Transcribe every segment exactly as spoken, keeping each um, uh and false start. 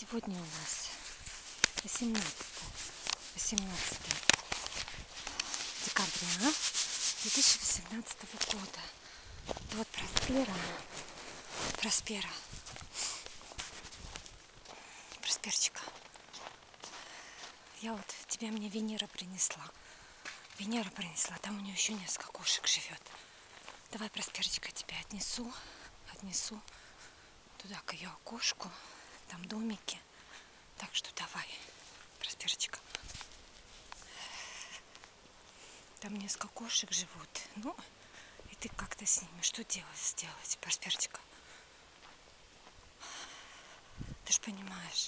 Сегодня у нас восемнадцатое декабря две тысячи восемнадцатого года. Это вот Проспера. Проспера. Просперчика. Я вот, тебя мне Венера принесла. Венера принесла, там у нее еще несколько кошек живет. Давай, Просперчика, тебя отнесу. Отнесу туда к ее окошку. Там домики. Так что давай, Просперчика. Там несколько кошек живут. Ну, и ты как-то с ними что делать, сделать, Просперчика? Ты ж понимаешь.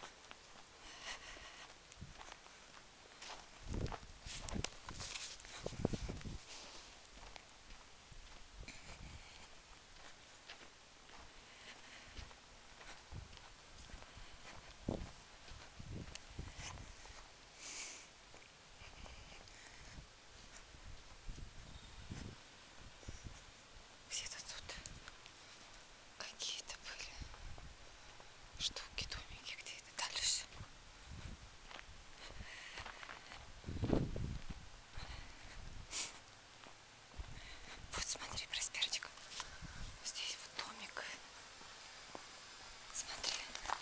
Где-то тут какие-то были штуки, домики где-то дальше. Вот смотри, Просперчика. Здесь вот домик. Смотри.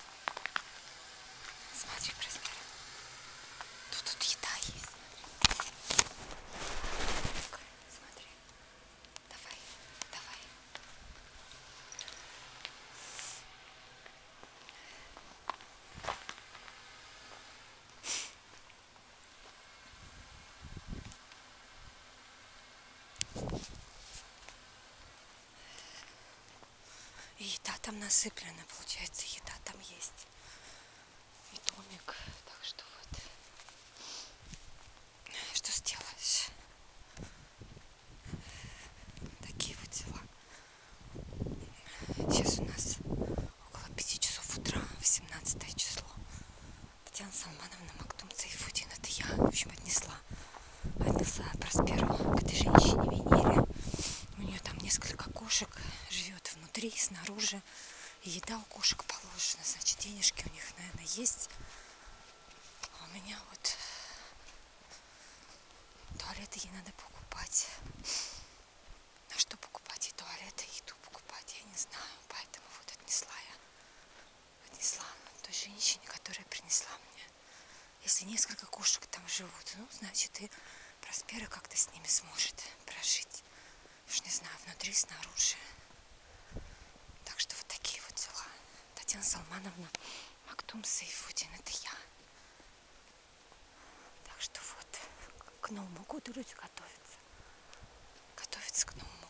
Смотри, Проспера. Тут, тут еда есть. Смотри. Давай, давай. И еда там насыплена, получается, еда там есть. И домик. Так что вот. Что сделаешь? Такие вот дела. Сейчас у нас около пяти часов утра, восемнадцатое число. Татьяна Салмановна Мактум Сайфудин, это я, в общем, отнесла. Отнесла Просперу к этой женщине Венере. У нее там несколько кошек живет внутри, снаружи. И еда у кошек положена, значит, денежки у них, наверное, есть. А у меня вот туалеты ей надо покупать. А что покупать? И туалеты, и еду покупать, я не знаю. Поэтому вот отнесла я. Отнесла той женщине, которая принесла мне. Если несколько кошек там живут, ну, значит, и Проспера как-то с ними сможет прожить. Уж не знаю, внутри, снаружи. Так что вот такие вот дела. Татьяна Салмановна Мактум Сайфудин, это я. Так что вот, к Новому году люди готовятся. Готовятся к Новому